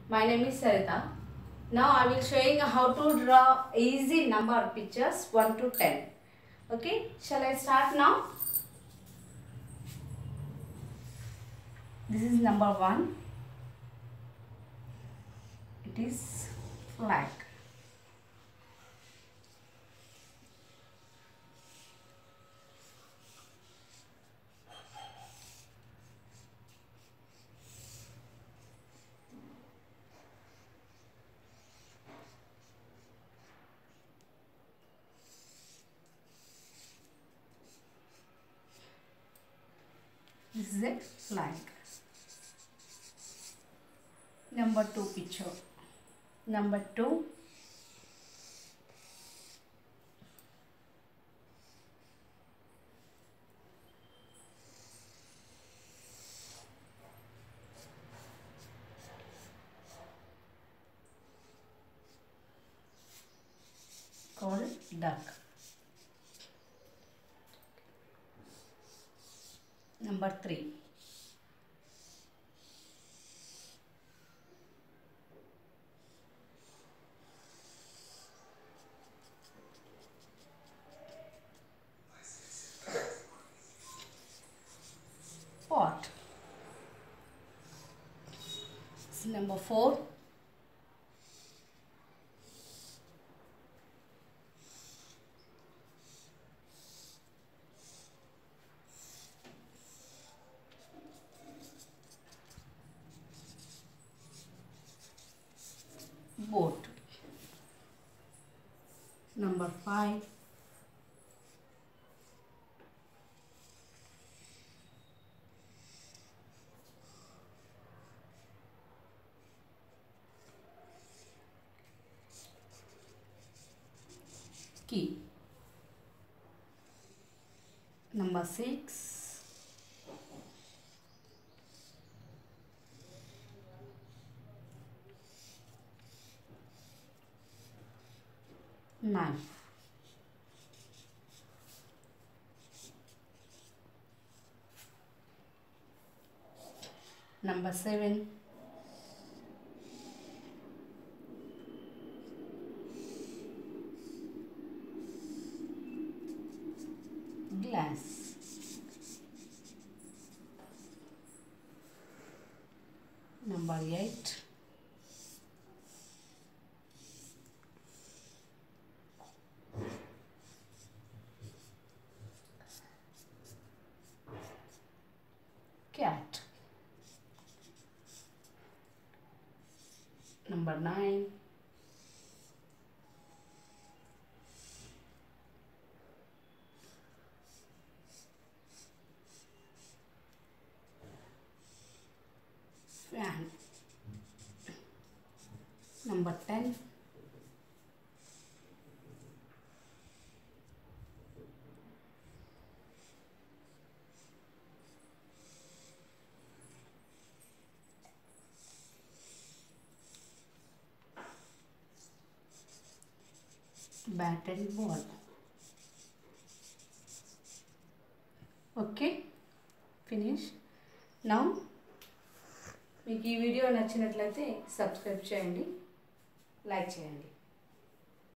My name is Sarita. Now I will showing how to draw easy number pictures 1 to 10. Okay, shall I start now? This is number 1. It is flag. This is a flag. Number 2 picture. Number 2. Called duck. Number 3. Pot. This is number 4. Boat. Number 5. Key. Number 6. Knife. Number 7. Glass. Number 8. Cat. Number 9. Fan. Number 10. Bat and ball. Okay, finish. Now మీకు ఈ video నచ్చినట్లయితే subscribe చేయండి, like చేయండి.